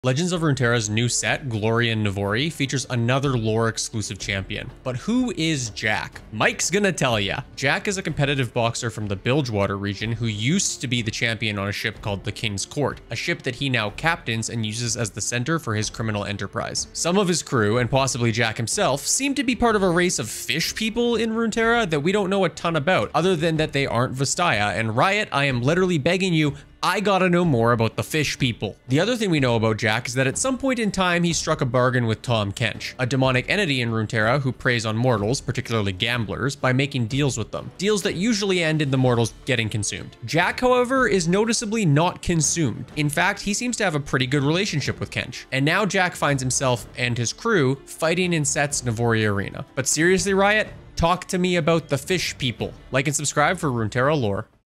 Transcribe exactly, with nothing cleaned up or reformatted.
Legends of Runeterra's new set, Glory and Navori, features another lore-exclusive champion. But who is Jack? Mike's gonna tell ya. Jack is a competitive boxer from the Bilgewater region who used to be the champion on a ship called the King's Court, a ship that he now captains and uses as the center for his criminal enterprise. Some of his crew, and possibly Jack himself, seem to be part of a race of fish people in Runeterra that we don't know a ton about, other than that they aren't Vastaya, and Riot, I am literally begging you, I gotta know more about the fish people. The other thing we know about Jack is that at some point in time, he struck a bargain with Tahm Kench, a demonic entity in Runeterra who preys on mortals, particularly gamblers, by making deals with them. Deals that usually end in the mortals getting consumed. Jack, however, is noticeably not consumed. In fact, he seems to have a pretty good relationship with Kench. And now Jack finds himself and his crew fighting in Set's Navori arena. But seriously, Riot, talk to me about the fish people. Like and subscribe for Runeterra lore.